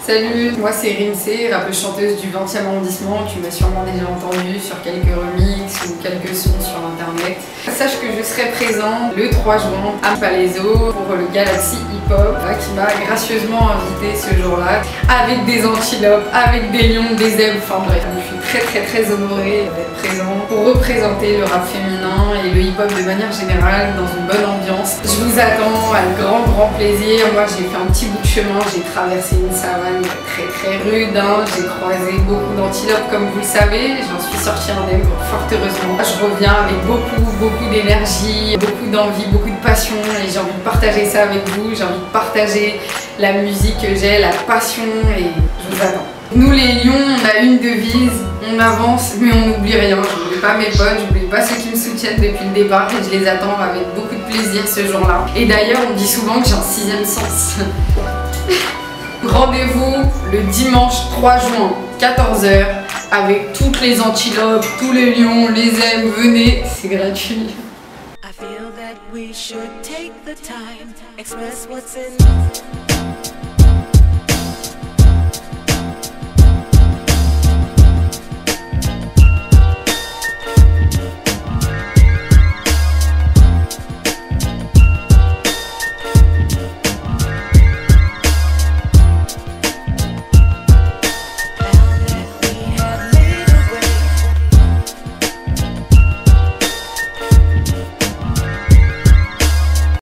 Salut, moi c'est Rimsey, rappeuse chanteuse du 20e arrondissement. Tu m'as sûrement déjà entendu sur quelques remixes ou quelques sons sur internet. Sache que je serai présent le 3 juin à Palaiso pour le Galaxy Hip Hop qui m'a gracieusement invité ce jour-là avec des antilopes, avec des lions, des zèbres, enfin bref. Je suis très honorée d'être présent pour représenter le rap féminin et le hip hop de manière générale dans une bonne ambiance. Je vous attends avec grand plaisir. Moi j'ai fait un petit bout de chemin, j'ai traversé une savane très rude, j'ai croisé beaucoup d'antilopes comme vous le savez, j'en suis sortie indemne fort heureusement. Je reviens avec beaucoup d'énergie, beaucoup d'envie, beaucoup de passion et j'ai envie de partager ça avec vous, j'ai envie de partager la musique que j'ai, la passion et je vous attends. Nous les lions, on a une devise, on avance mais on n'oublie rien. Je n'oublie pas mes potes, je n'oublie pas ceux qui me soutiennent depuis le départ et je les attends avec beaucoup de plaisir ce jour-là. Et d'ailleurs on dit souvent que j'ai un 6e sens. Rendez-vous le dimanche 3 juin, 14 h, avec toutes les antilopes, tous les lions, les zèbres, venez, c'est gratuit. I feel that we should take the time, express what's in